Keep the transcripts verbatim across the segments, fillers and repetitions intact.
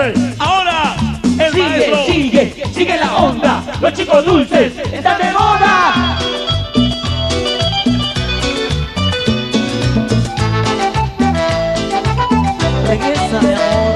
ayer. Ahora el Sigue, maestro. sigue, sigue la onda. Los chicos dulces están de moda. Regresa, mi amor.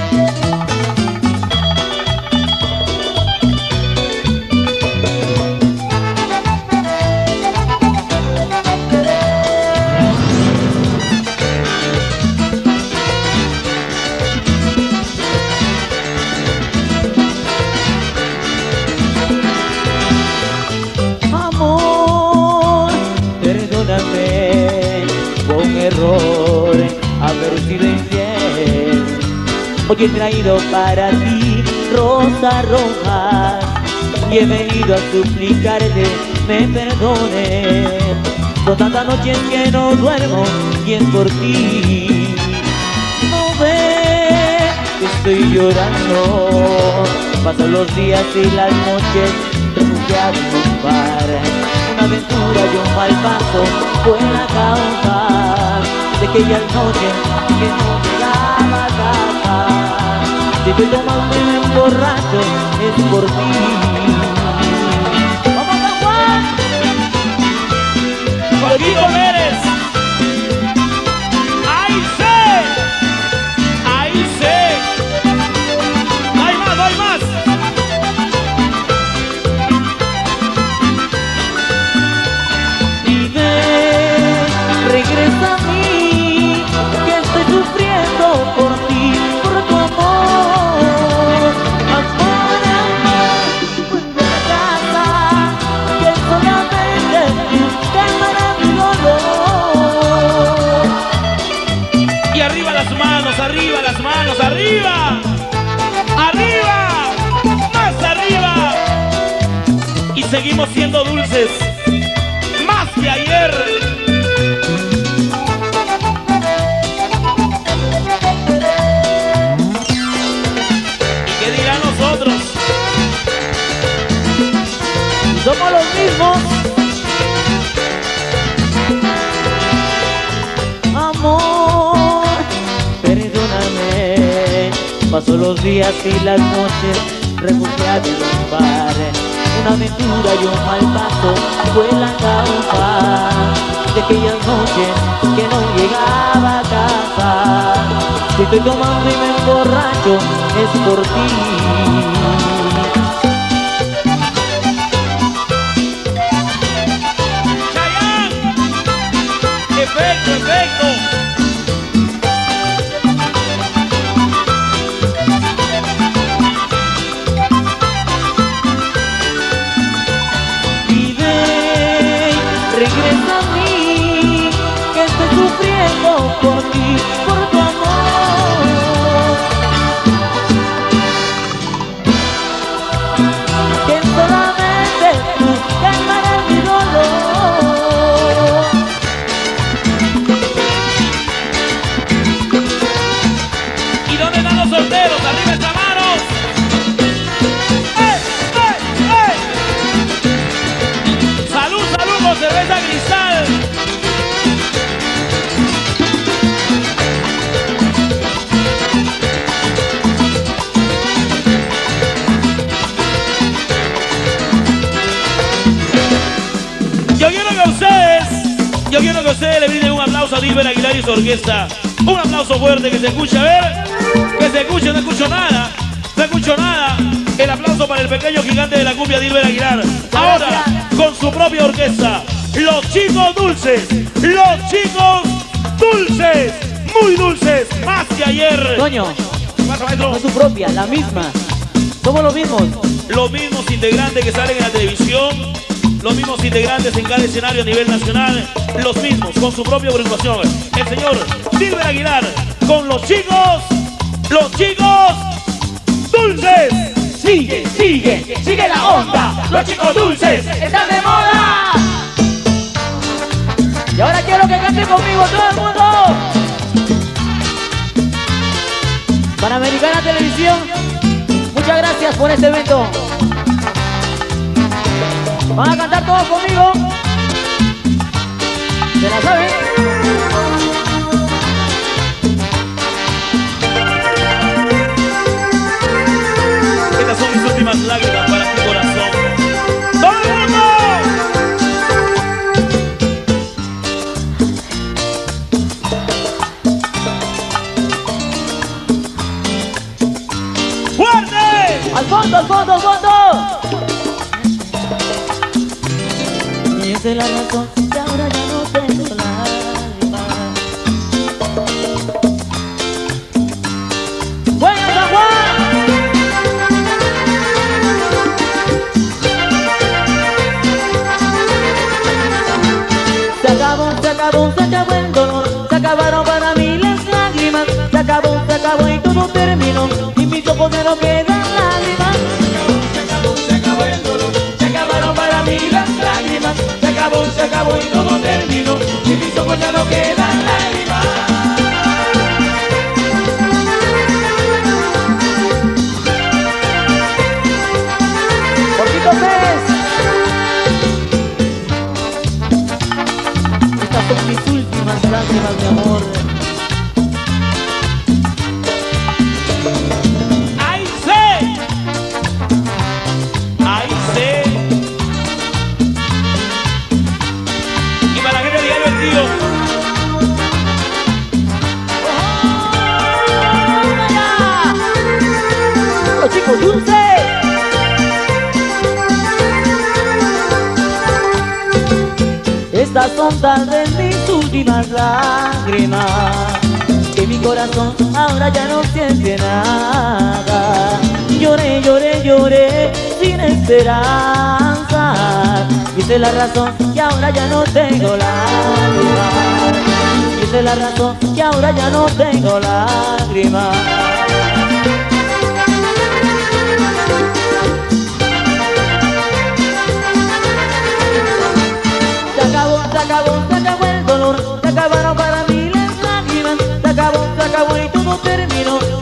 Amor, perdóname por un error haber sido infiel. Hoy he traído para ti rosas rojas y he venido a suplicarte me perdones. Son tantas noches que no duermo y es por ti. No ves que estoy llorando. Pasan los días y las noches refugiado en un bar. Una aventura y un mal paso fue la causa de aquellas noches que no llegaba a casa. Si estoy tomando y me emborracho es por ti. ¡Vamos, San Juan! Joaquito Pérez. ¡Ahí sé! ¡Ahí sé! ¡No hay más, no hay más! Regresa a mí, que estoy sufriendo por ti, por tu amor. Amor, amor, vuelve a casa, que solamente tú calmarás mi dolor. Y arriba las manos, arriba las manos, arriba. ¡Arriba! ¡Más arriba! Y seguimos siendo dulces. Más que ayer. Somos los mismos. Amor, perdóname. Paso los días y las noches refugiado en un bar. Una aventura y un mal paso fue la causa de aquellas noches que no llegaba a casa. Si estoy tomando y me emborracho es por ti. Efecto, efecto. Y ven, regresa a mí, que estoy sufriendo por ti, por tu amor. Que solamente tú calmarás mi dolor. Solteros, arriba estas manos. ¡Eh, eh, eh! Salud, salud con cerveza Cristal. Yo quiero que ustedes, yo quiero que ustedes le brinden un aplauso a Dilber Aguilar y su orquesta. Un aplauso fuerte que se escuche, a ver. Que se escuche, no escucho nada. No escucho nada. El aplauso para el pequeño gigante de la cumbia, Dilber Aguilar. Ahora, con su propia orquesta. Los chicos dulces. Los chicos dulces. Muy dulces. Más que ayer. Toño, ¿Qué pasa, maestro? no es su propia, la misma. Somos los mismos. Los mismos integrantes que salen en la televisión. Los mismos integrantes en cada escenario a nivel nacional. Los mismos, con su propia agrupación. El señor Dilber Aguilar. Con los chicos. Los chicos dulces. Sigue, sigue, sigue la onda. Los chicos dulces están de moda. Y ahora quiero que cante conmigo todo el mundo. Panamericana Televisión, muchas gracias por este evento. Van a cantar todos conmigo. ¿Se la saben? Al fondo, al fondo, al fondo. Y esa es la razón que ahora ya no tengo lágrimas. ¡Buena San Juan! Se acabó, se acabó, se acabó el dolor. Se acabaron para mí las lágrimas. Se acabó, se acabó y todo terminó. Y mis ojos ya no quedan lágrimas. Se acabó, se acabó el dolor. Se acabaron para mí las lágrimas. Se acabó, se acabó y todo terminó. Y mis ojos ya no quedan lágrimas. Porquito Pérez. Estas son mis últimas lágrimas, mi amor. ¡Ay, sé! ¡Ay, sé! Y para la gente de Diario El Tío. Los chicos dulces. Estas son tal vez mis últimas lágrimas, que mi corazón ahora ya no siente nada. Lloré, lloré, lloré sin esperanza. Y esa es la razón que ahora ya no tengo lágrimas. Y esa es la razón que ahora ya no tengo lágrimas. Se acabó, se acabó, se acabó el dolor. Se acabaron para mí las lágrimas. Se acabó, se acabó y todo terminó.